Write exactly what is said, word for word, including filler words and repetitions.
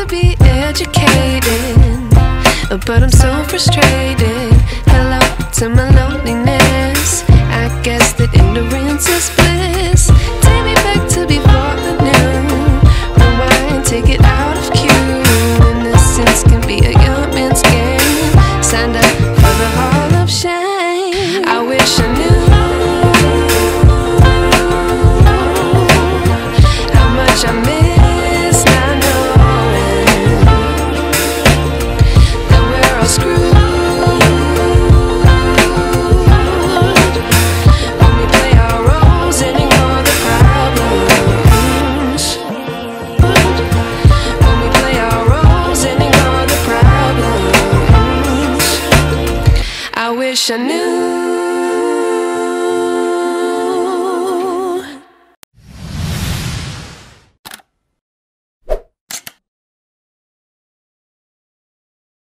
to be educated, but I'm so frustrated. Hello to my loneliness. I guess that ignorance is bliss. Take me back to before the new. Rewind, take it out of cue. Innocence can be a young man's game. Signed up for the hall of shame. I wish I knew how much I miss not knowing that we're all screwed when we play our roles and ignore the problems. When we play our roles and ignore the problems. I wish I knew